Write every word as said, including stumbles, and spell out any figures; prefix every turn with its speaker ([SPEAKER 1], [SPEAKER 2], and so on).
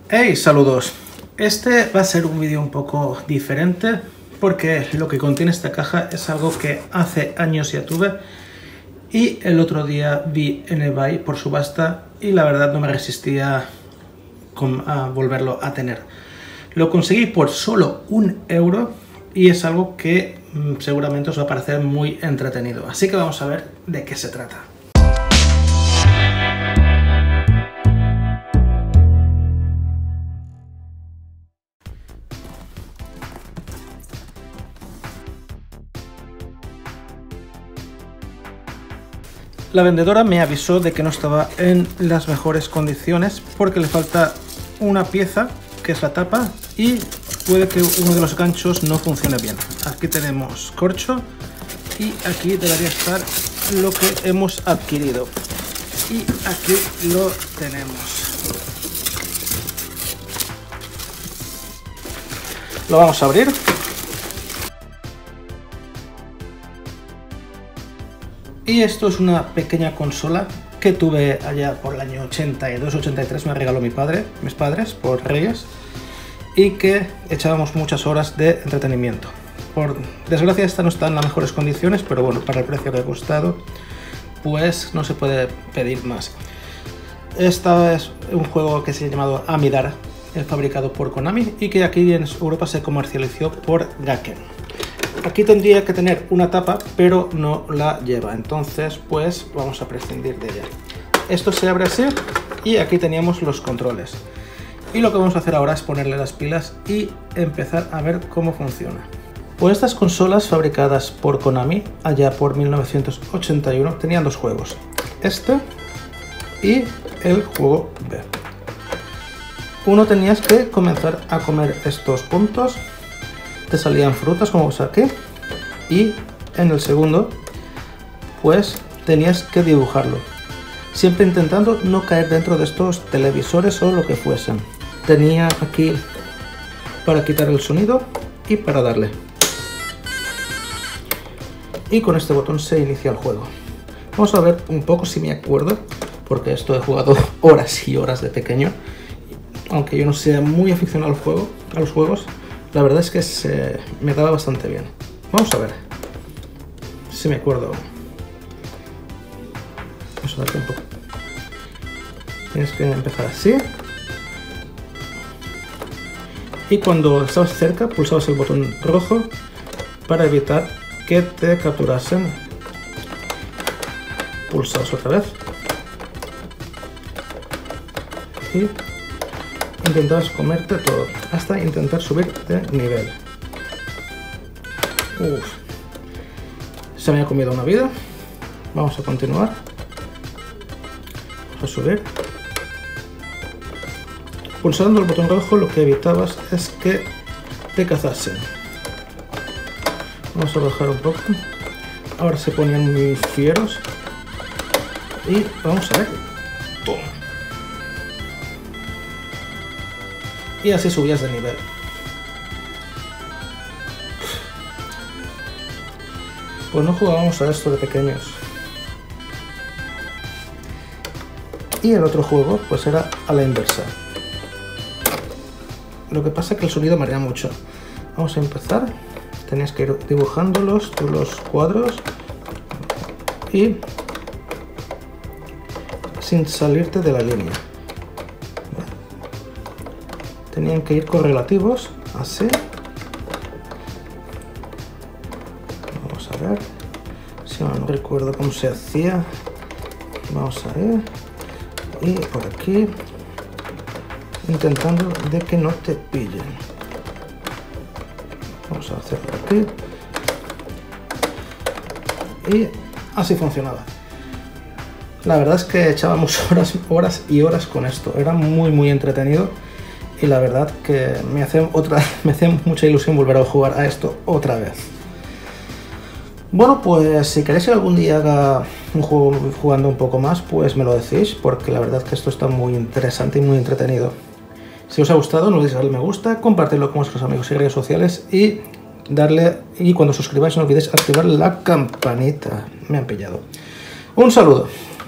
[SPEAKER 1] Hey, saludos. Este va a ser un vídeo un poco diferente porque lo que contiene esta caja es algo que hace años ya tuve y el otro día vi en eBay por subasta y la verdad no me resistía a volverlo a tener. Lo conseguí por solo un euro y es algo que seguramente os va a parecer muy entretenido. Así que vamos a ver de qué se trata. La vendedora me avisó de que no estaba en las mejores condiciones porque le falta una pieza, que es la tapa, y puede que uno de los ganchos no funcione bien. Aquí tenemos corcho y aquí debería estar lo que hemos adquirido. Y aquí lo tenemos. Lo vamos a abrir. Y esto es una pequeña consola que tuve allá por el año ochenta y dos ochenta y tres, me regaló mi padre, mis padres por Reyes, y que echábamos muchas horas de entretenimiento. Por desgracia esta no está en las mejores condiciones, pero bueno, para el precio que ha costado, pues no se puede pedir más. Esta es un juego que se ha llamado Amidara, fabricado por Konami y que aquí en Europa se comercializó por Gaken. Aquí tendría que tener una tapa, pero no la lleva, entonces pues vamos a prescindir de ella. Esto se abre así y aquí teníamos los controles. Y lo que vamos a hacer ahora es ponerle las pilas y empezar a ver cómo funciona. Pues estas consolas fabricadas por Konami allá por mil novecientos ochenta y uno tenían dos juegos, este y el juego B. Uno tenías que comenzar a comer estos puntos, te salían frutas como ves aquí, y en el segundo pues tenías que dibujarlo, siempre intentando no caer dentro de estos televisores o lo que fuesen. Tenía aquí para quitar el sonido y para darle, y con este botón se inicia el juego. Vamos a ver un poco si me acuerdo, porque esto he jugado horas y horas de pequeño, aunque yo no sea muy aficionado al juego, a los juegos. La verdad es que se me daba bastante bien. Vamos a ver si me acuerdo. Vamos a darte un poco. Tienes que empezar así. Y cuando estabas cerca, pulsabas el botón rojo para evitar que te capturasen. Pulsabas otra vez. Y intentabas comerte todo hasta intentar subir de nivel. Uf. Se me ha comido una vida. Vamos a continuar. Vamos a subir. Pulsando el botón rojo lo que evitabas es que te cazasen. Vamos a bajar un poco. Ahora se ponían muy fieros. Y vamos a ver. ¡Pum! Y así subías de nivel. Pues no jugábamos a esto de pequeños. Y el otro juego pues era a la inversa. Lo que pasa es que el sonido marea mucho. Vamos a empezar. Tenías que ir dibujándolos, tú los cuadros, y sin salirte de la línea. Tenían que ir correlativos, así. Vamos a ver. Si no, no recuerdo cómo se hacía. Vamos a ver. Y por aquí. Intentando de que no te pillen. Vamos a hacerlo aquí. Y así funcionaba. La verdad es que echábamos horas, horas y horas con esto. Era muy, muy entretenido. Y la verdad que me hace, otra, me hace mucha ilusión volver a jugar a esto otra vez. Bueno, pues si queréis que algún día haga un juego jugando un poco más, pues me lo decís, porque la verdad que esto está muy interesante y muy entretenido. Si os ha gustado, no olvidéis darle me gusta, compartirlo con vuestros amigos y redes sociales y darle, y cuando suscribáis no olvidéis activar la campanita. Me han pillado. Un saludo.